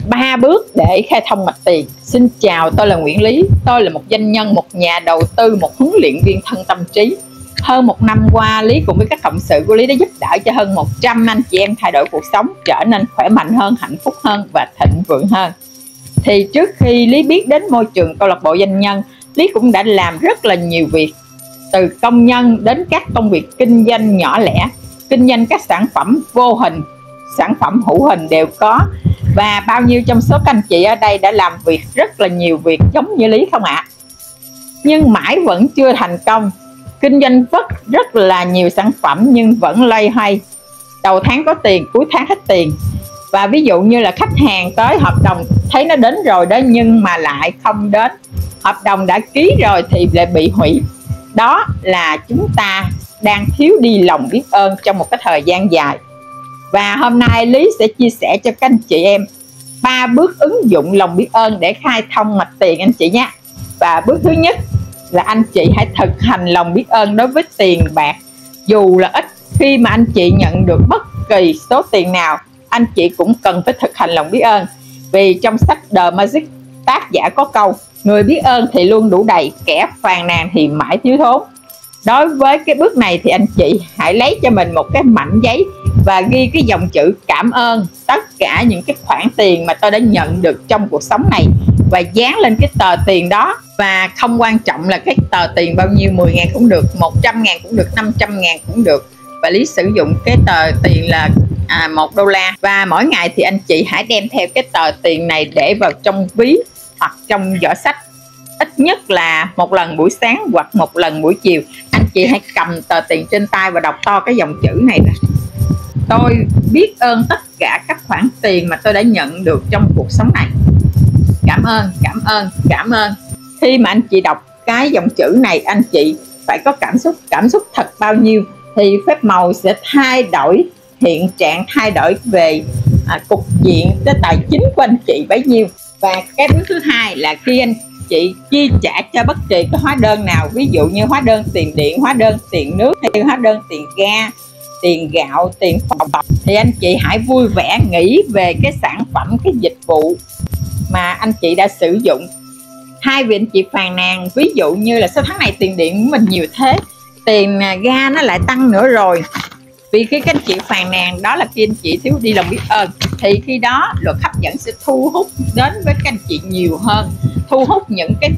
3 bước để khai thông mạch tiền. Xin chào, tôi là Nguyễn Lý. Tôi là một doanh nhân, một nhà đầu tư, một huấn luyện viên thân tâm trí. Hơn 1 năm qua, Lý cùng với các cộng sự của Lý đã giúp đỡ cho hơn 100 anh chị em thay đổi cuộc sống, trở nên khỏe mạnh hơn, hạnh phúc hơn và thịnh vượng hơn. Thì trước khi Lý biết đến môi trường câu lạc bộ doanh nhân, Lý cũng đã làm rất là nhiều việc, từ công nhân đến các công việc kinh doanh nhỏ lẻ, kinh doanh các sản phẩm vô hình, sản phẩm hữu hình đều có. Và bao nhiêu trong số các anh chị ở đây đã làm việc rất là nhiều việc giống như Lý không ạ? Nhưng mãi vẫn chưa thành công. Kinh doanh rất là nhiều sản phẩm nhưng vẫn loay hoay. Đầu tháng có tiền, cuối tháng hết tiền. Và ví dụ như là khách hàng tới hợp đồng thấy nó đến rồi đó nhưng mà lại không đến. Hợp đồng đã ký rồi thì lại bị hủy. Đó là chúng ta đang thiếu đi lòng biết ơn trong một cái thời gian dài. Và hôm nay Lý sẽ chia sẻ cho các anh chị em 3 bước ứng dụng lòng biết ơn để khai thông mạch tiền anh chị nhé. Và bước thứ nhất là anh chị hãy thực hành lòng biết ơn đối với tiền bạc. Dù là ít, khi mà anh chị nhận được bất kỳ số tiền nào, anh chị cũng cần phải thực hành lòng biết ơn. Vì trong sách The Magic, tác giả có câu: người biết ơn thì luôn đủ đầy, kẻ phàn nàn thì mãi thiếu thốn. Đối với cái bước này thì anh chị hãy lấy cho mình một cái mảnh giấy và ghi cái dòng chữ cảm ơn tất cả những cái khoản tiền mà tôi đã nhận được trong cuộc sống này, và dán lên cái tờ tiền đó. Và không quan trọng là cái tờ tiền bao nhiêu, 10.000 cũng được, 100.000 cũng được, 500.000 cũng được. Và Lý sử dụng cái tờ tiền là $1. Và mỗi ngày thì anh chị hãy đem theo cái tờ tiền này để vào trong ví hoặc trong giỏ sách, ít nhất là 1 lần buổi sáng hoặc 1 lần buổi chiều. Anh chị hãy cầm tờ tiền trên tay và đọc to cái dòng chữ này nè: tôi biết ơn tất cả các khoản tiền mà tôi đã nhận được trong cuộc sống này. Cảm ơn, cảm ơn, cảm ơn. Khi mà anh chị đọc cái dòng chữ này, anh chị phải có cảm xúc thật bao nhiêu thì phép màu sẽ thay đổi hiện trạng, thay đổi về cục diện tới tài chính của anh chị bấy nhiêu. Và cái bước thứ hai là khi anh chị chi trả cho bất kỳ cái hóa đơn nào, ví dụ như hóa đơn tiền điện, hóa đơn tiền nước, hay hóa đơn tiền ga, tiền gạo, tiền phòng, thì anh chị hãy vui vẻ nghĩ về cái sản phẩm, cái dịch vụ mà anh chị đã sử dụng. Thay vì anh chị phàn nàn, ví dụ như là sao tháng này tiền điện của mình nhiều thế, tiền ga nó lại tăng nữa rồi. Vì khi các anh chị phàn nàn, đó là khi anh chị thiếu đi lòng biết ơn. Thì khi đó luật hấp dẫn sẽ thu hút đến với các anh chị nhiều hơn, thu hút những cái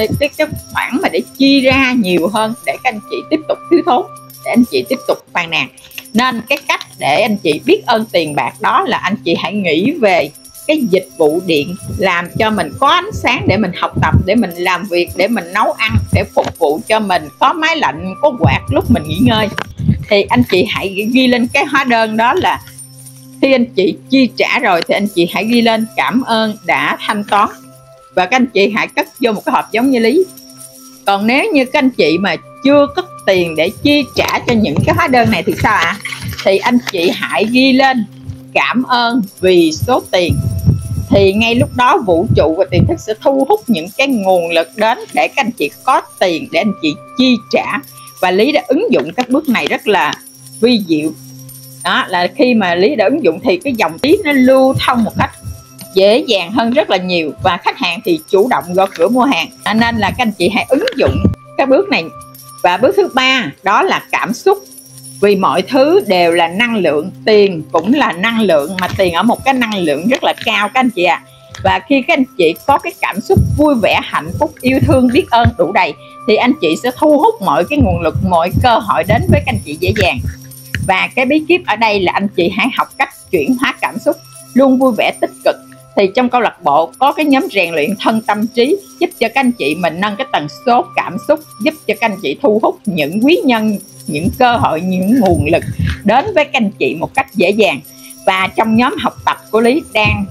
khoản mà để chi ra nhiều hơn, để các anh chị tiếp tục thiếu thốn, để anh chị tiếp tục phàn nàn. Nên cái cách để anh chị biết ơn tiền bạc đó là anh chị hãy nghĩ về cái dịch vụ điện làm cho mình có ánh sáng để mình học tập, để mình làm việc, để mình nấu ăn, để phục vụ cho mình, có máy lạnh, có quạt lúc mình nghỉ ngơi. Thì anh chị hãy ghi lên cái hóa đơn đó là khi anh chị chi trả rồi thì anh chị hãy ghi lên cảm ơn đã thanh toán. Và các anh chị hãy cất vô một cái hộp giống như Lý. Còn nếu như các anh chị mà chưa cất tiền để chi trả cho những cái hóa đơn này thì sao ạ? Thì anh chị hãy ghi lên cảm ơn vì số tiền. Thì ngay lúc đó vũ trụ và tiềm thức sẽ thu hút những cái nguồn lực đến để các anh chị có tiền để anh chị chi trả. Và Lý đã ứng dụng các bước này rất là vi diệu. Đó là khi mà Lý đã ứng dụng thì cái dòng tiền nó lưu thông một cách dễ dàng hơn rất là nhiều, và khách hàng thì chủ động gõ cửa mua hàng. Nên là các anh chị hãy ứng dụng cái bước này. Và bước thứ 3 đó là cảm xúc. Vì mọi thứ đều là năng lượng, tiền cũng là năng lượng, mà tiền ở một cái năng lượng rất là cao các anh chị ạ. Và khi các anh chị có cái cảm xúc vui vẻ, hạnh phúc, yêu thương, biết ơn đủ đầy thì anh chị sẽ thu hút mọi cái nguồn lực, mọi cơ hội đến với các anh chị dễ dàng. Và cái bí kíp ở đây là anh chị hãy học cách chuyển hóa cảm xúc, luôn vui vẻ tích cực. Thì trong câu lạc bộ có cái nhóm rèn luyện thân tâm trí giúp cho các anh chị mình nâng cái tần số cảm xúc, giúp cho các anh chị thu hút những quý nhân, những cơ hội, những nguồn lực đến với các anh chị một cách dễ dàng. Và trong nhóm học tập của Lý đang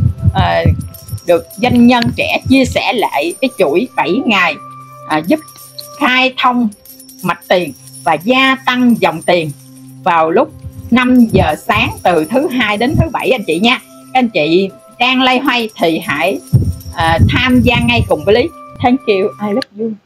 được doanh nhân trẻ chia sẻ lại cái chuỗi 7 ngày giúp khai thông mạch tiền và gia tăng dòng tiền vào lúc 5 giờ sáng từ thứ Hai đến thứ Bảy anh chị nha. Các anh chị đang loay hoay thì hãy tham gia ngay cùng với Lý. Thank you, I love you.